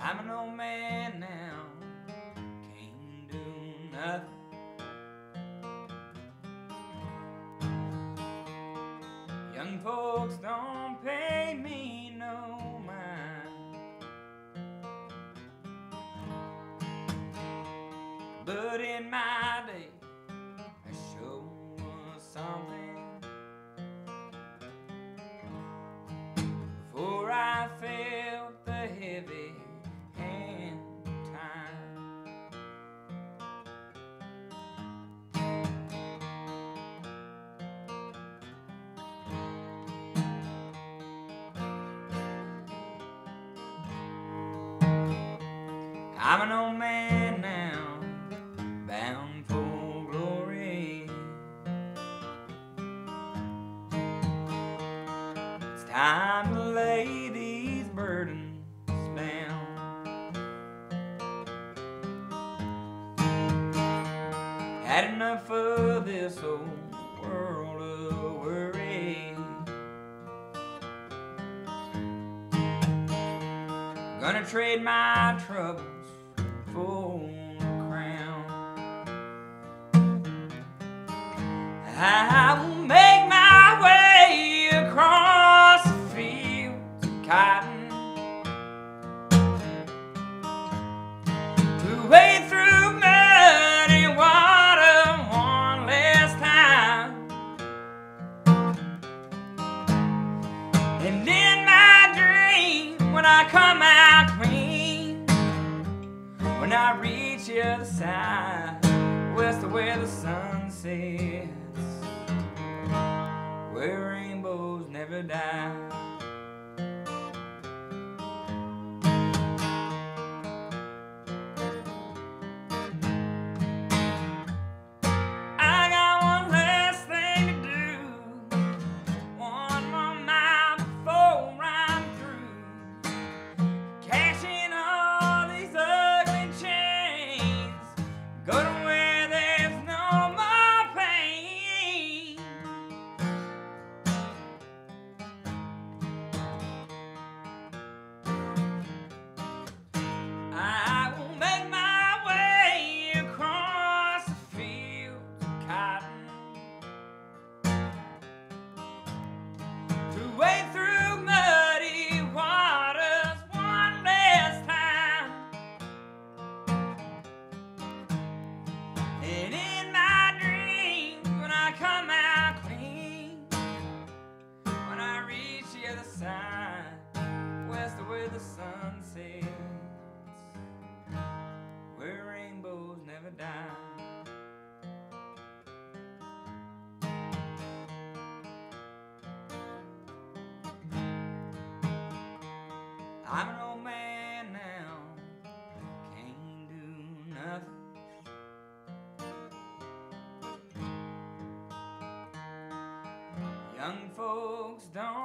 I'm an old man now, can't do nothing. Young folks don't pay me no mind, but in my day I sure was something. Before I felt the heavy hand time, I'm an old man now, bound for glory. It's time to lay these burdens down. Had enough of this old world of worry. Gonna trade my troubles for a crown. I will make my way across the fields of cotton, to wade through muddy water one last time. And in my dream, when I come out clean, when I reach the other side, west of where the sun sets, where rainbows never die. I got one last thing to do, one more mile before I'm through, cashing all these ugly chains, go to where there's no more pain. I will make my way across the fields of cotton, to wade through muddy waters one last time. And in my dreams, when I come out clean, when I reach the other side, west of where the sun sets, where rainbows never die. I'm an old man now, can't do nothing. Young folks don't